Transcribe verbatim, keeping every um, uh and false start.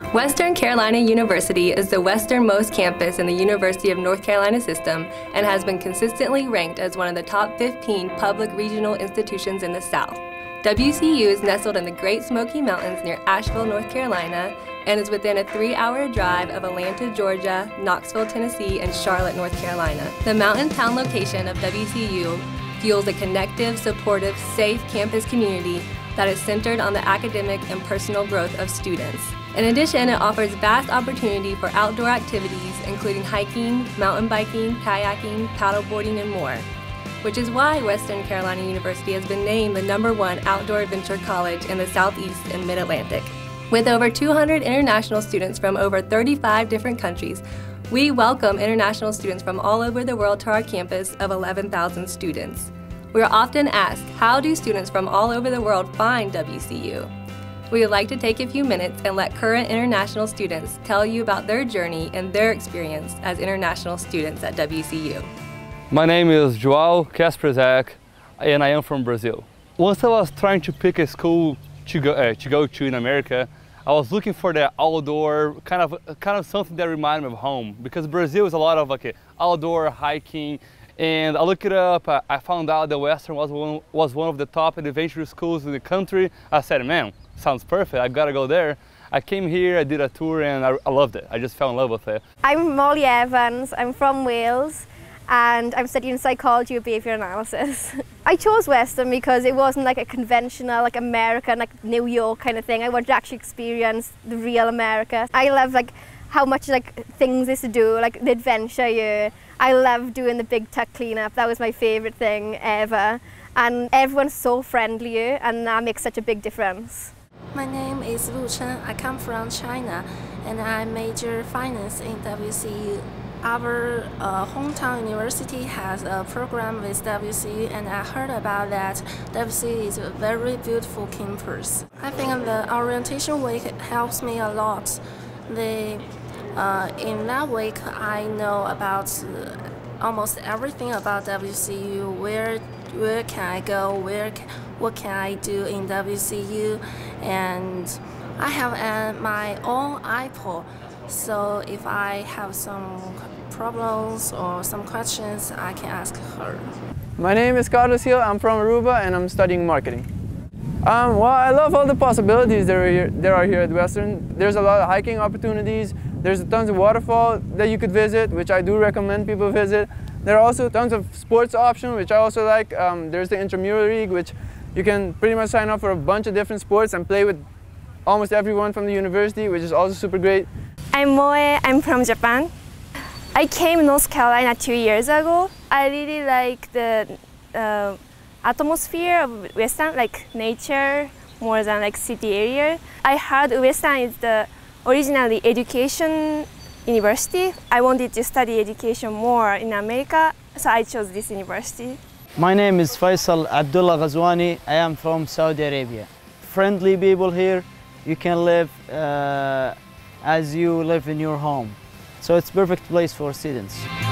Western Carolina University is the westernmost campus in the University of North Carolina system and has been consistently ranked as one of the top fifteen public regional institutions in the South. W C U is nestled in the Great Smoky Mountains near Asheville, North Carolina, and is within a three-hour drive of Atlanta, Georgia, Knoxville, Tennessee, and Charlotte, North Carolina. The mountain town location of W C U fuels a connective, supportive, safe campus community that is centered on the academic and personal growth of students. In addition, it offers vast opportunity for outdoor activities, including hiking, mountain biking, kayaking, paddleboarding, and more, which is why Western Carolina University has been named the number one outdoor adventure college in the Southeast and Mid-Atlantic. With over two hundred international students from over thirty-five different countries, we welcome international students from all over the world to our campus of eleven thousand students. We are often asked, how do students from all over the world find W C U? We would like to take a few minutes and let current international students tell you about their journey and their experience as international students at W C U. My name is João Kasperzak, and I am from Brazil. Once I was trying to pick a school to go, uh, to go to in America, I was looking for the outdoor, kind of, kind of something that reminded me of home, because Brazil is a lot of like outdoor hiking, and I looked it up. I, I found out that Western was one, was one of the top adventure schools in the country. I said, man, sounds perfect, I gotta go there. I came here, I did a tour, and I, I loved it. I just fell in love with it. I'm Molly Evans, I'm from Wales, and I'm studying psychology of behaviour analysis. I chose Western because it wasn't like a conventional, like American, like New York kind of thing. I wanted to actually experience the real America. I love like how much like things is to do, like the adventure here. I love doing the big tuck cleanup. That was my favourite thing ever. And everyone's so friendly here, and that makes such a big difference. My name is Lu Chen. I come from China, and I major finance in W C U. Our uh, hometown university has a program with W C U, and I heard about that. W C U is a very beautiful campus. I think the orientation week helps me a lot. The, uh, in that week, I know about uh, almost everything about W C U. Where, where can I go? Where, what can I do in W C U? And I have uh, my own iPod. So if I have some problems or some questions, I can ask her. My name is Carlos Hill. I'm from Aruba, and I'm studying marketing. Um, well, I love all the possibilities there are, here, there are here at Western. There's a lot of hiking opportunities. There's tons of waterfall that you could visit, which I do recommend people visit. There are also tons of sports options, which I also like. Um, there's the intramural league, which you can pretty much sign up for a bunch of different sports and play with almost everyone from the university, which is also super great. I'm Moe, I'm from Japan. I came to North Carolina two years ago. I really like the uh, atmosphere of Western, like nature, more than like city area. I heard Western is the originally education university. I wanted to study education more in America, so I chose this university. My name is Faisal Abdullah Ghazwani. I am from Saudi Arabia. Friendly people here. You can live uh, as you live in your home. So it's a perfect place for students.